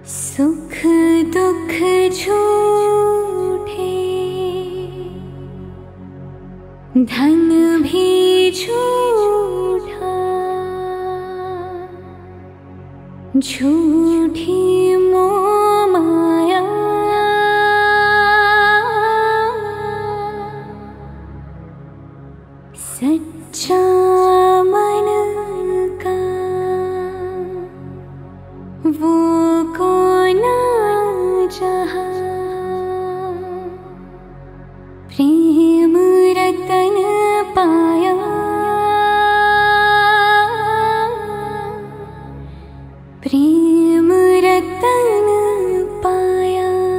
सुख दुख झूठे, धन भी झूठा, झूठी मोह माया, सच्चा मन का वो कौन जहाँ, प्रेम रतन पाया, प्रेम रतन पाया।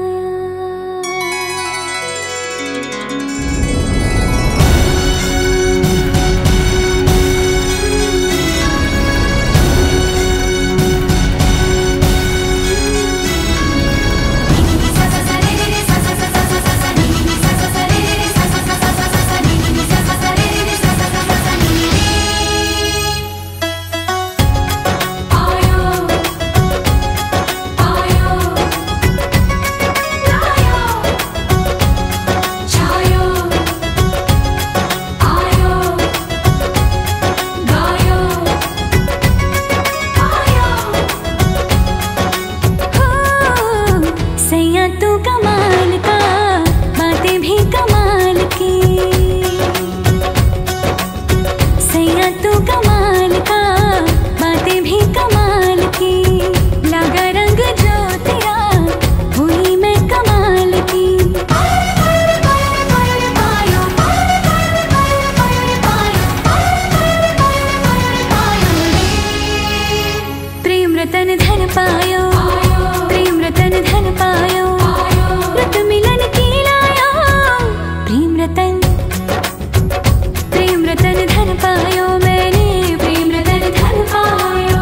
तू कमाल का, बातें भी कमाल की, सैया तू कमाल का, बातें भी कमाल की, लगा रंग जो तेरा हुई मैं कमाल की। प्रेम रतन धन पायो, प्रेम रतन धन पायो, रत मिलन की लायो, प्रेम रतन धन पायो, मैंने प्रेम रतन धन पायो।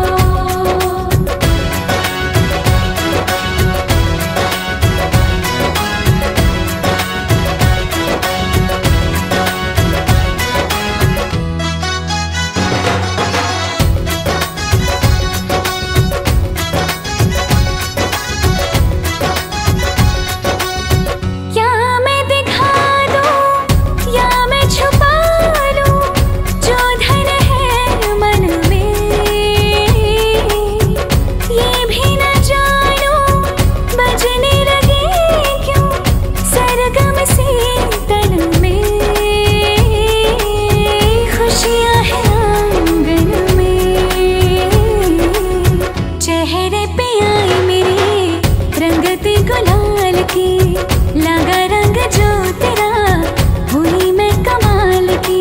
गुलाल की, लगा रंग जो तेरा हुई मैं कमाल की।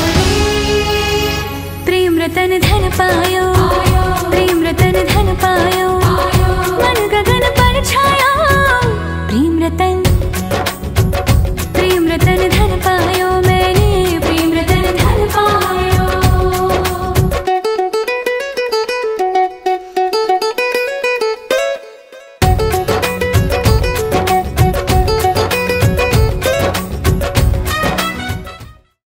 प्रेम रतन धन पायो, प्रेम रतन धन पायो।